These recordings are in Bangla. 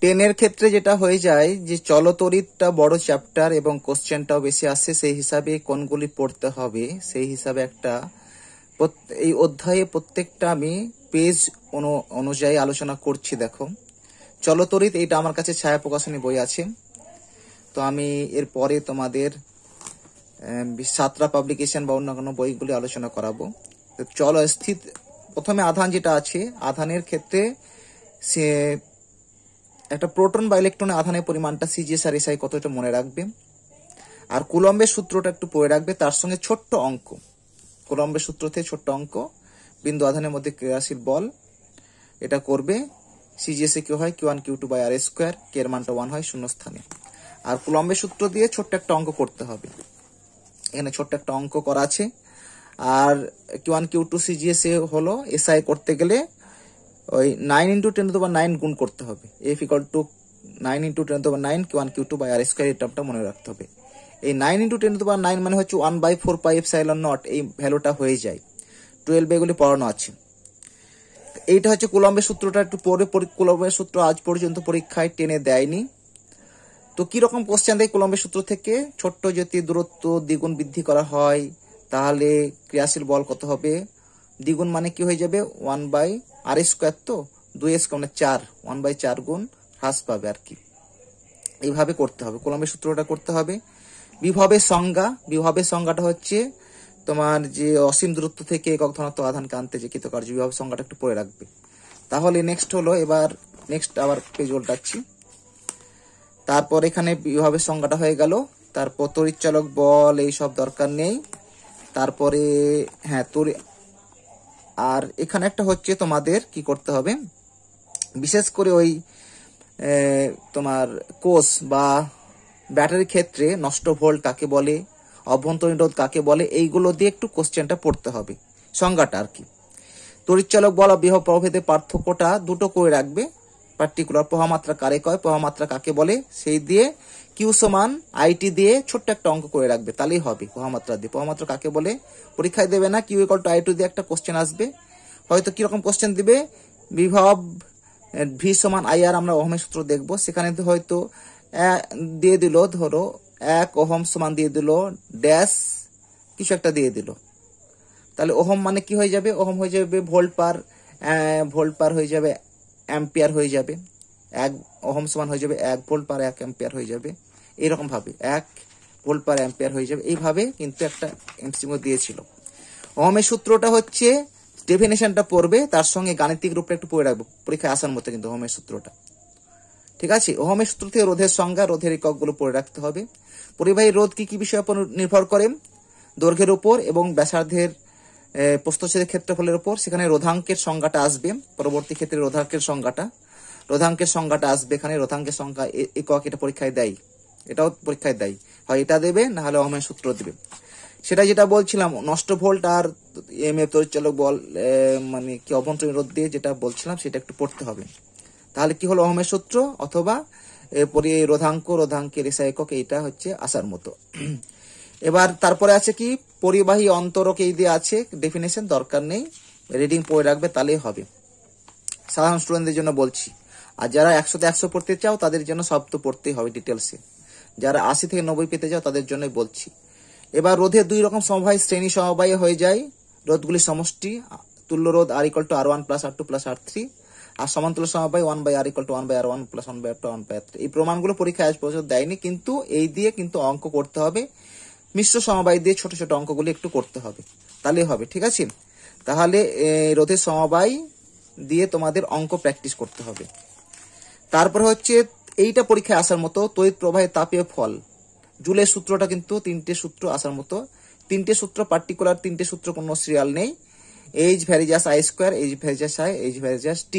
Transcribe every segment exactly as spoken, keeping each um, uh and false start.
টেনের ক্ষেত্রে যেটা হয়ে যায় যে চলতরিতটা বড় চ্যাপ্টার এবং কোশ্চেনটাও বেশি আসে, সেই হিসাবে কোনগুলি পড়তে হবে সেই হিসাবে একটা এই অধ্যায়ে প্রত্যেকটা আমি পেজ অনুযায়ী আলোচনা করছি। দেখো চলতরিত এইটা আমার কাছে ছায়া প্রকাশনী বই আছে, তো আমি এরপরে তোমাদের সাতরা পাবলিকেশন বা অন্য কোনো বইগুলি আলোচনা করাবো। চলো স্থিত প্রথমে আধান যেটা আছে, আধানের ক্ষেত্রে সে একটা প্রোটন বা ইলেকট্রনের আধানের পরিমাণটা সিজিএস আর এসআই কতটা মনে রাখবে, আর কুলম্বের সূত্রটা একটু পড়ে রাখবে, তার সঙ্গে ছোট্ট অঙ্ক, কুলম্বের সূত্র থেকে ছোট্ট অঙ্ক, বিন্দু আধানের মধ্যে ক্রিয়াশীল বল, এটা করবে। সিজিএস এ কি হয় Q one Q two by R square, K এর মানটা ওয়ান হয় শূন্য স্থানে। আর কুলম্বের সূত্র দিয়ে ছোট্ট একটা অঙ্ক করতে হবে, এখানে ছোট্ট একটা অঙ্ক করা আছে। আর Q one Q two CGS এ হলো এসআই করতে গেলে ওই নাইন ইন্টু টেন টু বা নাইন গুণ করতে হবে, F equal to nine into ten to বা nine Q one Q two by R square, এই টার্মটা মনে রাখতে হবে। এই নাইন ইন্টু টেন টু বা নাইন মানে হচ্ছে one by four pi epsilon nought, এই ভ্যালুটা হয়ে যায়। টুয়েলভ এগুলি পড়ানো আছে। এইটা হচ্ছে কুলম্বের সূত্রটা, একটু পরে কুলম্বের সূত্র আজ পর্যন্ত পরীক্ষায় টেনে দেয়নি। তো কিরকম কোশ্চেন দেয় কুলম্বের সূত্র থেকে, ছোট্ট যদি দূরত্ব দ্বিগুণ বৃদ্ধি করা হয় তাহলে ক্রিয়াশীল বল কত হবে, দ্বিগুণ মানে কি হয়ে যাবে ওয়ান বাই আর স্কোয়ার, তো দুই স্কোয়ার মানে চার, ওয়ান বাই চার গুণ হ্রাস পাবে আর কি। এইভাবে করতে হবে, কুলম্বের সূত্রটা করতে হবে। বিভবের সংজ্ঞা, বিভবের সংজ্ঞাটা হচ্ছে তোমার যে অসীম দূরত্ব থেকে একক ধনাত্মক আধানকে আনতে যে কৃতকার্য, বিভবের সংজ্ঞাটা একটু পড়ে রাখবে। তাহলে নেক্সট হলো, এবার নেক্সট আবার পেজ উল্টাচ্ছি। তারপর এখানে বিভবের সংজ্ঞাটা হয়ে গেল, তারপর তড়িৎচালক বল এই সব দরকার নেই। তারপরে হ্যাঁ তড়ি আর এখানে একটা হচ্ছে তোমাদের কি করতে হবে, বিশেষ করে ওই তোমার কোষ বা ব্যাটারির ক্ষেত্রে নষ্ট ভোল্ট কাকে বলে, অভ্যন্তরীণ রোধ কাকে বলে, এইগুলো দিয়ে একটু কোশ্চেনটা পড়তে হবে, সংজ্ঞাটা আর কি। তড়িৎচালক বল আর বিভব প্রভেদের পার্থক্যটা দুটো করে রাখবে, পার্টিকুলার প্রবাহমাত্রা কারে কয়, প্রবাহমাত্রা কাকে বলে, সেই দিয়ে কিউ সমান আইটি দিয়ে ছোট্ট একটা অঙ্ক করে রাখবে, তাহলেই হবে। প্রবাহমাত্রা দিয়ে প্রবাহমাত্রা কাকে বলে পরীক্ষায় দেবে না, Q equal to i two দিয়ে একটা কোশ্চেন আসবে, হয়তো কিরকম কোশ্চেন দিবে, বিভব ভি সমান আই আর, আমরা ওহমের সূত্র দেখবো, সেখানে হয়তো দিয়ে দিল ধরো এক ওহম সমান দিয়ে দিল ড্যাশ কিছু একটা দিয়ে দিল, তাহলে ওহম মানে কি হয়ে যাবে, ওহম হয়ে যাবে ভোল্ট পার ভোল্ট পার হয়ে যাবে অ্যাম্পিয়ার হয়ে যাবে, এক ওহম সমান হয়ে যাবে এক ভোল্ট পার এক অ্যাম্পিয়ার হয়ে যাবে, এরকম ভাবে এক ভোল্ট পার অ্যাম্পিয়ার হয়ে যাবে, এইভাবে কিন্তু একটা এমসিকিউ দিয়েছিল। ওহমের সূত্রটা হচ্ছে ডেফিনেশনটা পড়বে, তার সঙ্গে গাণিতিক রূপটা একটু পড়ে রাখবো, পরীক্ষায় আসার মতো কিন্তু ওহমের সূত্রটা, ঠিক আছে। ওহমের সূত্র থেকে রোধের সংজ্ঞা, রোধের এককগুলো পড়ে রাখতে হবে। পরিবাহী রোধ কি কি বিষয়ের উপর নির্ভর করে, দৈর্ঘ্যের উপর এবং ব্যাসার্ধের প্রস্থচ্ছেদের ক্ষেত্রফলের উপর, সেখানে রোধাঙ্কের সংজ্ঞাটা আসবে পরবর্তী ক্ষেত্রে, রোধাঙ্কের সংজ্ঞাটা রোধাঙ্কের সংজ্ঞাটা আসবে এখানে, রোধাঙ্কের সংজ্ঞা একক, এটা পরীক্ষায় দেয়, এটাও পরীক্ষায় দেয়, হয় এটা দেবে না হলে ওহমের সূত্র দেবে। সেটা যেটা বলছিলাম নষ্ট ভোল্ট আর এম এফ তড়িৎচালক বল মানে কি অভ্যন্তরীণ রোধ দিয়ে যেটা বলছিলাম সেটা একটু পড়তে হবে, তাহলে কি হলো ওহমের সূত্র অথবা এরপরে রোধাঙ্ক, রোধাঙ্কের এসআই একক, এইটা হচ্ছে আসার মতো। এবার তারপরে আছে কি পরিবাহী অন্তরক, এই দিয়ে আছে ডেফিনেশন, দরকার নেই, রিডিং পড়ে রাখবে তাহলেই হবে। সাধারণ স্টুডেন্টদের জন্য বলছি, আর যারা একশোতে একশো পড়তে চাও তাদের জন্য সব তো পড়তেই হবে ডিটেলসে, যারা আশি থেকে নব্বই পেতে চাও তাদের জন্যই বলছি। এবার রোধের দুই রকম সমবায় শ্রেণী সমবায় হয়ে যায়, রোধগুলি সমষ্টি, তুল্য রোধ R equal to R one plus R two plus R three, আর সমান্তরাল সমবায় one by R equal to one by R one plus one by R two one by R three. এই প্রমাণগুলো পরীক্ষায় আজ পর্যন্ত দেয়নি, কিন্তু এই দিয়ে কিন্তু অঙ্ক করতে হবে, মিশ্র সমবায় দিয়ে ছোট ছোট অঙ্কগুলি একটু করতে হবে, তাহলে হবে, ঠিক আছে। তাহলে রোধের সমবায় দিয়ে তোমাদের অঙ্ক প্র্যাকটিস করতে হবে। তারপর হচ্ছে এইটা পরীক্ষায় আসার মতো, তড়িৎ প্রবাহের তাপীয় ফল, জুলের সূত্রটা কিন্তু তিনটে সূত্র আসার মতো, তিনটে সূত্র পার্টিকুলার, তিনটে সূত্র কোনো সিরিয়াল নেই, H varies as I square, H varies as I, H varies as T,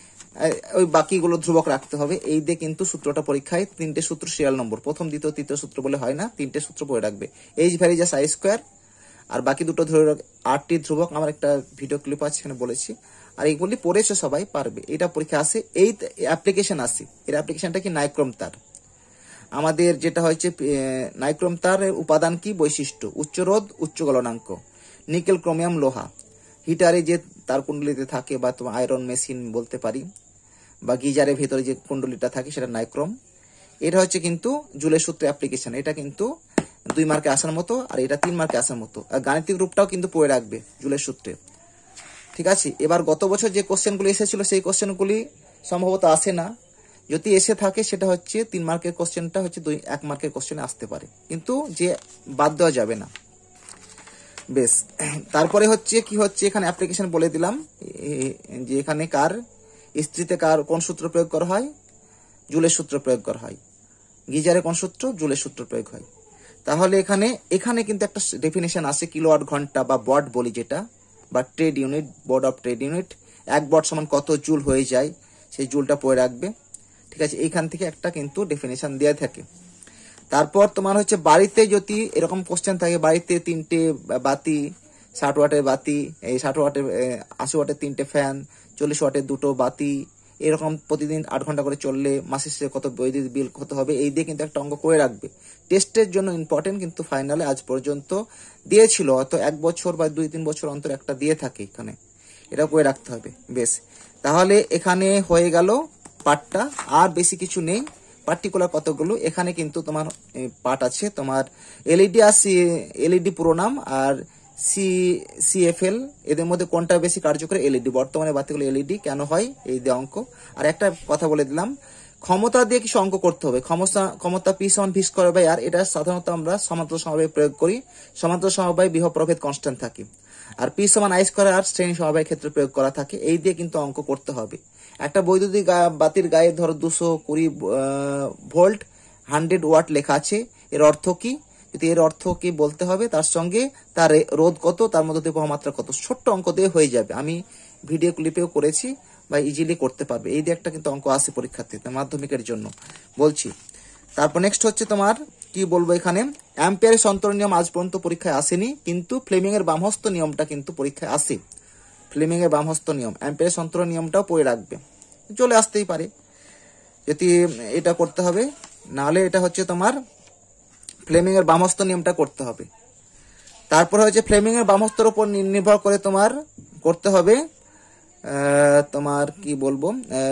ওই বাকিগুলো ধ্রুবক রাখতে হবে, এই দিয়ে কিন্তু সূত্রটা পরীক্ষায় তিনটে সূত্র সিরিয়াল নম্বর, প্রথম দ্বিতীয় তৃতীয় সূত্র বলে হয় না, তিনটে সূত্র পড়ে রাখবে, এইচ ভ্যারিজাস আই স্কোয়ার, আর বাকি দুটো ধরে আটটি ধ্রুবক, আমার একটা ভিডিও ক্লিপ আছে সেখানে বলেছি, আর এইগুলি পড়েছে সবাই পারবে, এটা পরীক্ষা আসে। এই অ্যাপ্লিকেশন আসে, এর অ্যাপ্লিকেশনটা কি নাইক্রোম তার, আমাদের যেটা হচ্ছে নাইক্রোম তারের উপাদান কি বৈশিষ্ট্য, উচ্চ রোধ, উচ্চ গলনাঙ্ক, নিকেল ক্রোমিয়াম লোহা, হিটারে যে তার কুণ্ডলিতে থাকে বা তোমার আয়রন মেশিন বলতে পারি, বা গিজারের ভেতরে যে কুণ্ডলিটা থাকে সেটা নাইক্রোম। এটা হচ্ছে কিন্তু জুলের সূত্রে অ্যাপ্লিকেশন। এটা কিন্তু দুই মার্কে আসার মতো, আর এটা তিন মার্কে আসার মতো। আর গাণিতিক রূপটাও কিন্তু পড়ে রাখবে জুলের সূত্রে, ঠিক আছে। এবার গত বছর যে কোশ্চেনগুলি এসেছিল সেই কোশ্চেনগুলি সম্ভবত আসে না, যদি এসে থাকে সেটা হচ্ছে তিন মার্কের কোশ্চেনটা হচ্ছে দুই এক মার্কের কোশ্চেনে আসতে পারে, কিন্তু যে বাদ দেওয়া যাবে না। বেশ, তারপরে হচ্ছে কি হচ্ছে এখানে অ্যাপ্লিকেশন বলে দিলাম যে এখানে কার স্ত্রীতে কার কোন সূত্র প্রয়োগ করা হয়, জুলের সূত্র প্রয়োগ করা হয়। গিজারে কোন সূত্র, জুলের সূত্র প্রয়োগ হয়। তাহলে এখানে এখানে কিন্তু একটা ডেফিনেশন আছে কিলোওয়াট ঘন্টা বা বট বলি যেটা, বা trade unit, board of trade unit. এক বট সমান কত জুল হয়ে যায় সেই জুলটা পড়ে রাখবে, ঠিক আছে। এইখান থেকে একটা কিন্তু ডেফিনেশন দেওয়া থাকে। তারপর তোমার হচ্ছে বাড়িতে যদি এরকম কোশ্চেন থাকে, বাড়িতে তিনটে বাতি, ষাট ওয়াটের বাতি, এই ষাট ওয়াটের আশি ওয়াটের তিনটে ফ্যান, চল্লিশ ওয়াটের দুটো বাতি, এরকম প্রতিদিন আট ঘন্টা করে চললে মাসে শেষে কত বৈদ্যুতিক বিল কত হবে, এই দিয়ে কিন্তু একটা অঙ্ক করে রাখবে। টেস্টের জন্য ইম্পর্টেন্ট, কিন্তু ফাইনালে আজ পর্যন্ত দিয়েছিল, অত এক বছর বা দুই তিন বছর অন্তর একটা দিয়ে থাকে এখানে, এটা করে রাখতে হবে। বেশ, তাহলে এখানে হয়ে গেল পার্টটা, আর বেশি কিছু নেই। পার্টিকুলার কতগুলো এখানে কিন্তু তোমার পার্ট আছে, তোমার এলইডি আর সি এলইডি পুরোনাম আর সি সিএফএল, এদের মধ্যে কোনটা বেশি কার্যকরী? এলইডি। বর্তমানে বাতিগুলো এলইডি কেন হয় এই দিয়ে অঙ্ক। আর একটা কথা বলে দিলাম, ক্ষমতা দিয়ে কিছু অঙ্ক করতে হবে। ক্ষমতা ক্ষমতা পি সমান ভি স্কয়ার বাই আর, এটা সাধারণত আমরা সমান্তরাল সমবায় প্রয়োগ করি। সমান্তরাল সমবায় বিভব প্রভেদ কনস্ট্যান্ট থাকে। আর পি সমান আই স্কয়ার আর শ্রেণী সমবায়ের ক্ষেত্রে প্রয়োগ করা থাকে। এই দিয়ে কিন্তু অঙ্ক করতে হবে। একটা বৈদ্যুতিক বাতির গায়ে ধরো দুশো কুড়ি ভোল্ট হান্ড্রেড ওয়াট লেখা আছে, এর অর্থ কি? যদি এর অর্থ কি বলতে হবে, তার সঙ্গে তার রোধ কত, তার মধ্যে প্রবাহমাত্রা কত, ছোট্ট অঙ্ক দিয়ে হয়ে যাবে। আমি ভিডিও ক্লিপেও করেছি, বা ইজিলি করতে পারবে। এই দিয়ে একটা কিন্তু অঙ্ক আসে পরীক্ষার্থীতে মাধ্যমিকের জন্য বলছি। তারপর নেক্সট হচ্ছে তোমার কি বলবো, এখানে অ্যাম্পিয়ারের সন্তরণ নিয়ম আজ পর্যন্ত পরীক্ষায় আসেনি, কিন্তু ফ্লেমিং এর বামহস্ত নিয়মটা কিন্তু পরীক্ষায় আসে। ফ্লেমিং এর বামহস্ত নিয়ম, অ্যাম্পিয়ারের সন্তরণ নিয়মটাও পড়ে রাখবে, চলে আসতেই পারে যদি এটা করতে হবে। নাহলে এটা হচ্ছে তোমার ফ্লেমিং এর বামহস্ত নিয়মটা করতে হবে। তারপর হচ্ছে ফ্লেমিং এর বামহস্তর উপর নির্ভর করে তোমার করতে হবে তোমার কি বলবো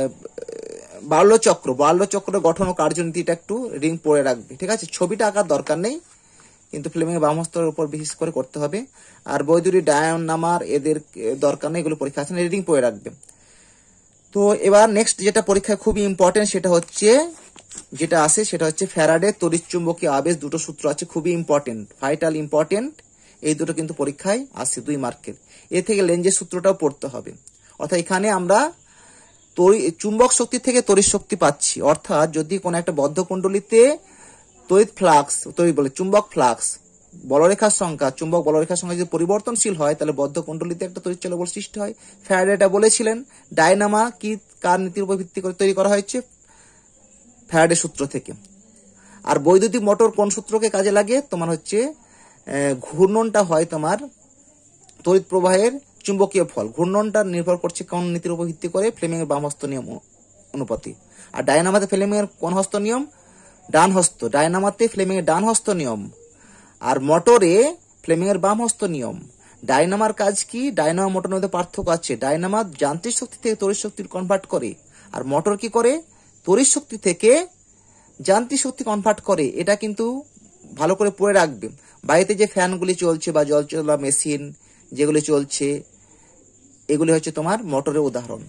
বাল্য চক্র। বাল্য চক্র গঠন ও কার্যনীতিটা একটু রিং পড়ে রাখবে, ঠিক আছে। ছবিটা আঁকার দরকার নেই, কিন্তু ফ্লেমিং এর বামহস্তর উপর বিশেষ করে করতে হবে। আর বৈদ্যুতিক ডায়নামার এদের দরকার নেই, এগুলো পরীক্ষা আছে না, রিডিং পড়ে রাখবে। তো এবার নেক্সট যেটা পরীক্ষায় খুবই ইম্পর্টেন্ট সেটা হচ্ছে যেটা আসে সেটা হচ্ছে ফ্যারাডে তড়িৎচুম্বকীয় আবেশ। দুটো সূত্র আছে খুবই ইম্পর্টেন্ট, ভাইটাল ইম্পর্টেন্ট। এই দুটো কিন্তু পরীক্ষায় আসে দুই মার্কের। এ থেকে লেঞ্জের সূত্রটাও পড়তে হবে। অর্থাৎ এখানে আমরা চুম্বক শক্তি থেকে তড়িৎ শক্তি পাচ্ছি। অর্থাৎ যদি কোনো একটা বদ্ধ কুণ্ডলিতে তড়িৎ ফ্লাক্স, তড়িৎ বলে চুম্বক ফ্লাক্স, বলরেখার সংখ্যা, চুম্বক বলরেখার সংখ্যা যদি পরিবর্তনশীল হয়, তাহলে বদ্ধ কুণ্ডলিতে একটা তড়িৎ চলবল সৃষ্টি হয়। ফ্যারাডে এটা বলেছিলেন। ডায়নামা কি কার নীতির উপর ভিত্তি করে তৈরি করা হয়েছে? ফ্যারাডে সূত্র থেকে। আর বৈদ্যুতিক মোটর কোন সূত্রকে কাজে লাগে? তোমার হচ্ছে ঘূর্ণনটা হয় তোমার তড়িৎ প্রবাহের চুম্বকীয় ফল। ঘূর্ণনটা নির্ভর করছে কোন নীতির উপর ভিত্তি করে? ফ্লেমিং এর বাম হস্ত নিয়ম অনুপাতি। আর ডায়নামাতে ফ্লেমিং এর কোন হস্ত নিয়ম? ডান হস্ত। ডায়নামাতে ফ্লেমিং এর ডান হস্ত নিয়ম, আর মোটরে ফ্লেমিং এর বাম হস্ত নিয়ম। ডায়নামার কাজ কি? ডায়নামা মোটরের মধ্যে পার্থক্য আছে। ডায়নামা যান্ত্রিক শক্তি থেকে তড়িৎ শক্তি কনভার্ট করে, আর মোটর কি করে? তড়িৎ শক্তি থেকে যান্ত্রিক শক্তি কনভার্ট করে। এটা কিন্তু ভালো করে পড়ে রাখবে। বাড়িতে যে ফ্যানগুলি চলছে বা জল চলা মেশিন যেগুলি চলছে, এগুলি হচ্ছে তোমার মোটরের উদাহরণ,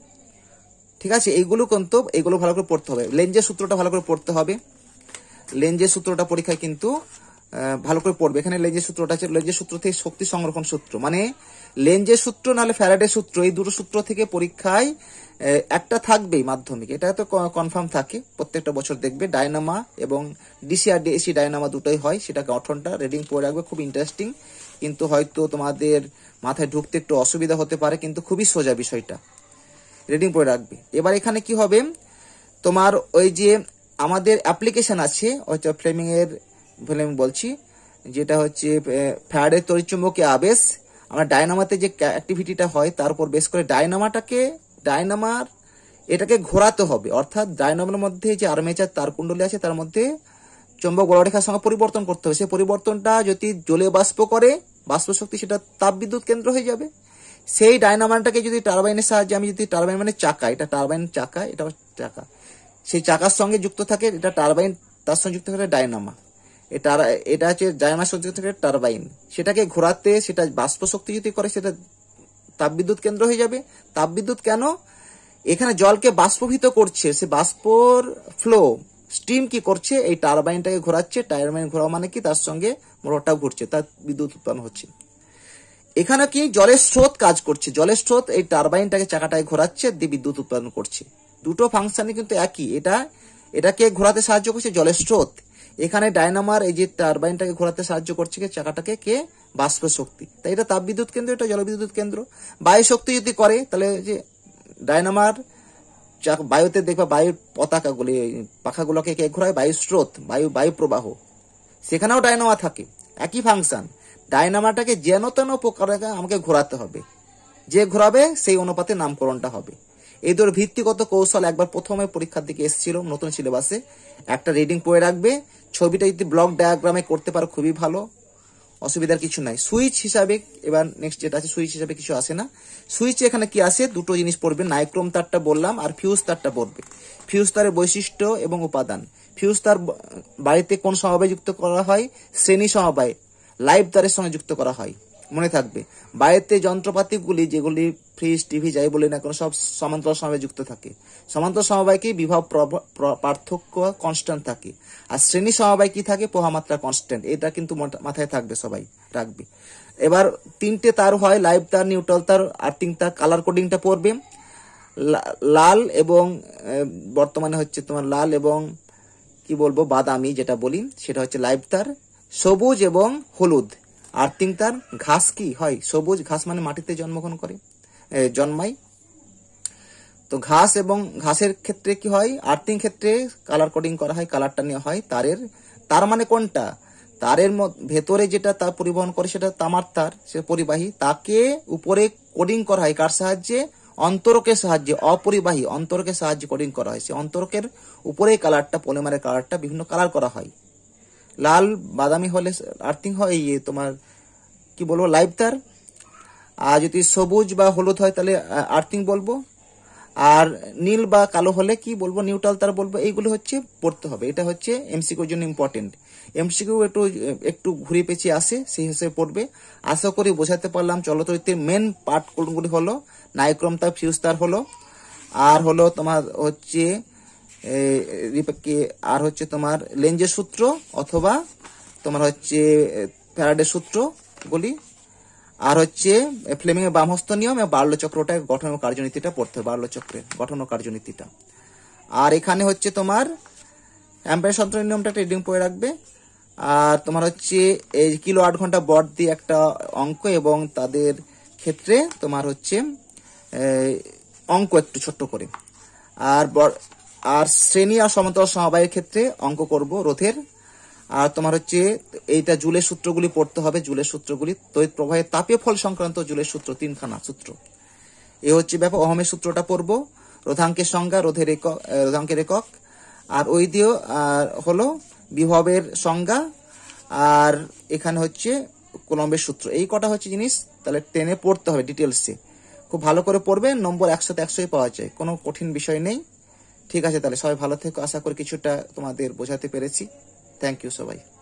ঠিক আছে। এইগুলো কিন্তু এগুলো ভালো করে পড়তে হবে। লেঞ্জের সূত্রটা ভালো করে পড়তে হবে। লেঞ্জের সূত্রটা পরীক্ষায় কিন্তু ভালো করে পড়বে। এখানে লেঞ্জের সূত্রটা আছে, লেঞ্জের সূত্র থেকে শক্তি সংরক্ষণ সূত্র, মানে লেঞ্জের সূত্র নাহলে ফ্যারাডের সূত্র, এই দুটো সূত্র থেকে পরীক্ষায় একটা থাকবেই মাধ্যমিক, এটা তো কনফার্ম থাকে প্রত্যেকটা বছর দেখবে। ডায়নামা এবং ডিসি আর ডিএসি ডায়নামা দুটোই হয়, সেটা গঠনটা রিডিং পড়ে রাখবে, খুব ইন্টারেস্টিং। কিন্তু হয়তো তোমাদের মাথায় ঢুকতে একটু অসুবিধা হতে পারে, কিন্তু খুবই সোজা বিষয়টা, রিডিং পড়ে রাখবে। এবার এখানে কি হবে, তোমার ওই যে আমাদের অ্যাপ্লিকেশন আছে হয়তো ফ্লেমিং এর, ফ্লেমিং বলছি যেটা হচ্ছে ফ্যারাডের তড়িৎচুম্বকীয় আবেশ। আমরা ডায়নামাতে যে অ্যাক্টিভিটিটা হয় তার উপর বেস করে ডায়নামাটাকে ডায়নামার এটাকে ঘোরাতে হবে। অর্থাৎ ডায়নামার মধ্যে যে আর্মেচার তার কুণ্ডলী আছে তার মধ্যে চৌম্বক বলরেখার সঙ্গে পরিবর্তন করতে হবে। সেই পরিবর্তনটা যদি জলীয় বাষ্প করে, বাষ্প শক্তি, সেটা তাপ বিদ্যুৎ কেন্দ্র হয়ে যাবে। সেই ডায়নামাটাকে যদি টারবাইনের সাহায্যে আমি যদি টারবাইন মানে চাকা, এটা টারবাইন চাকা, এটা চাকা, সেই চাকার সঙ্গে যুক্ত থাকে এটা টারবাইন, তার সঙ্গে যুক্ত থাকে ডায়নামা, এটা এটা হচ্ছে ডায়নামার সঙ্গে যুক্ত থাকে টারবাইন, সেটাকে ঘোরাতে সেটা বাষ্প শক্তি যদি করে সেটা তাপবিদ্যুৎ কেন্দ্র হয়ে যাবে। তাপবিদ্যুৎ কেন? এখানে জলকে বাষ্পীভূত করছে, সে বাষ্পর ফ্লো স্টিম কি করছে, এই টারবাইনটাকে ঘোরাচ্ছে, টারবাইন ঘোরা মানে কি তার সঙ্গে মোটরটাও ঘুরছে, তার বিদ্যুৎ উৎপন্ন হচ্ছে। এখানে কি জলের স্রোত কাজ করছে, জলের স্রোত এই টারবাইনটাকে চাকাটাকে ঘোরাচ্ছে, দিয়ে বিদ্যুৎ উৎপন্ন করছে। দুটো ফাংশনই কিন্তু একই, এটা এটাকে ঘোরাতে সাহায্য করছে জলের স্রোত, এখানে ডায়নামার এই যে টারবাইনটাকে ঘোরাতে সাহায্য করছে চাকাটাকে কে, বাষ্প শক্তি, তাই এটা তাপবিদ্যুৎ কেন্দ্র, এটা জলবিদ্যুৎ কেন্দ্র। বায়ু শক্তি যদি করে তাহলে যে ডায়নামার বায়ুতে দেখবা বায়ুর পতাকাগুলি পাখাগুলোকে কে ঘোরায়, বায়ু স্রোত, বায়ু বায়ু প্রবাহ, সেখানেও ডায়নামা থাকে, একই ফাংশন। ডায়নামাটাকে যেন তেন প্রকারে আমাকে ঘোরাতে হবে, যে ঘোরাবে সেই অনুপাতে নামকরণটা হবে। এই ধর ভিত্তিগত কৌশল একবার প্রথমে পরীক্ষার দিকে এসেছিল নতুন সিলেবাসে, একটা রিডিং পড়ে রাখবে, ছবিটা যদি ব্লক ডায়াগ্রামে করতে পারো খুবই ভালো, অসুবিধার কিছু নাই। সুইচ হিসাবে এবার নেক্সট যেটা আছে, সুইচ হিসাবে কিছু আসে না। সুইচ এখানে কি আসে, দুটো জিনিস পড়বে, নাইক্রোম তারটা বললাম আর ফিউজ তারটা পড়বে। ফিউজ তারের বৈশিষ্ট্য এবং উপাদান। ফিউজ তার বাড়িতে কোন সমবায় যুক্ত করা হয়, শ্রেণী সমবায়, লাইভ তারের সঙ্গে যুক্ত করা হয়, মনে থাকবে। বাড়িতে যন্ত্রপাতিগুলি যেগুলি ফ্রিজ টিভি যাই বলি না কোনো সব সমান্তরাল সমবায় যুক্ত থাকে। সমান্তরাল সমবায় কি, বিভব পার্থক্য কনস্ট্যান্ট থাকে, আর শ্রেণী সমবায় কি থাকে, প্রবাহমাত্রা কনস্ট্যান্ট। এটা কিন্তু মাথায় থাকবে, সবাই রাখবে। এবার তিনটে তার হয়, লাইভ তার, নিউট্রাল তার, আর্থিং তার। কালার কোডিংটা পড়বে, লাল এবং বর্তমানে হচ্ছে তোমার লাল এবং কি বলবো বাদামি যেটা বলি সেটা হচ্ছে লাইভ তার, সবুজ এবং হলুদ আর্থিং তার। ঘাস কি হয়, সবুজ ঘাস মানে মাটিতে জন্মগ্রহণ করে, জন্মায়, তো ঘাস এবং ঘাসের ক্ষেত্রে কি হয়, আর্থিং ক্ষেত্রে কালার কোডিং করা হয়, কালারটা নেওয়া হয় তারের। তার মানে কোনটা, তারের ভেতরে যেটা তার পরিবহন করে সেটা তামার তার, সে পরিবাহী, তাকে উপরে কোডিং করা হয় কার সাহায্যে, অন্তরকের সাহায্যে, অপরিবাহী অন্তরকের সাহায্যে কোডিং করা হয়। সে অন্তরকের উপরে কালারটা, পলিমারের কালারটা বিভিন্ন কালার করা হয়। লাল বাদামি হলে আর্থিং হয়, ইয়ে তোমার কি বলবো লাইভ তার, আর যদি সবুজ বা হলুদ হয় তাহলে আর্থিং বলবো, আর নীল বা কালো হলে কি বলবো, নিউট্রাল তার বলবো। এইগুলো হচ্ছে পড়তে হবে, এটা হচ্ছে এমসিকিউর জন্য ইম্পর্টেন্ট। এমসিকিউ একটু একটু ঘুরে পেঁচিয়ে আসে, সেই হিসেবে পড়বে। আশা করি বোঝাতে পারলাম। চলতরিত্রের মেন পার্ট কোনগুলি হলো, নাইক্রোম তার, ফিউজ তার হলো, আর হলো তোমার হচ্ছে আর হচ্ছে তোমার লেঞ্জের সূত্র অথবা তোমার হচ্ছে ফ্যারাডের সূত্র গুলি, আর হচ্ছে ফ্লেমিং এর বামহস্ত নিয়ম এবং বার্লো চক্রটা গঠন ও কার্যনীতিটা পড়তে হবে, বার্লো চক্রের গঠন ও কার্যনীতিটা। আর এখানে হচ্ছে তোমার অ্যাম্পিয়ার সন্তরণ নিয়মটা রিডিং পড়ে রাখবে। আর তোমার হচ্ছে এই কিলো আট ঘন্টা বট দিয়ে একটা অঙ্ক, এবং তাদের ক্ষেত্রে তোমার হচ্ছে অঙ্ক একটু ছোট্ট করে। আর আর শ্রেণী আর সমান্তরাল সমবায়ের ক্ষেত্রে অঙ্ক করব রোধের। আর তোমার হচ্ছে এইটা জুলের সূত্রগুলি পড়তে হবে, জুলের সূত্রগুলি, তড়িৎ প্রবাহের তাপীয় ফল সংক্রান্ত জুলের সূত্র, তিনখানা সূত্র। এ হচ্ছে ব্যাপার। ওহমের সূত্রটা পড়বো, রোধাঙ্কের সংজ্ঞা, রোধের একক, রোধাঙ্কের একক, আর ওই দিয়ে হলো বিভবের সংজ্ঞা, আর এখানে হচ্ছে কুলম্বের সূত্র। এই কটা হচ্ছে জিনিস, তাহলে টেনে পড়তে হবে ডিটেলসে, খুব ভালো করে পড়বে। নম্বর একশোতে একশোই পাওয়া যায়, কোনো কঠিন বিষয় নেই। ঠিক আছে, তাহলে সবাই ভালো থেকো, আশা করি কিছুটা তোমাদের বোঝাতে পেরেছি। থ্যাংক ইউ সবাই।